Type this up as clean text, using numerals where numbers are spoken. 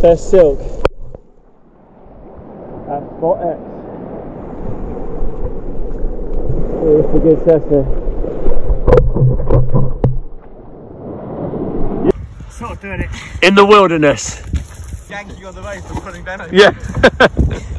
AFS Silk at spot X. Here's the good session. Sort of doing it in the wilderness. Yanking on the road for pulling down. Yeah.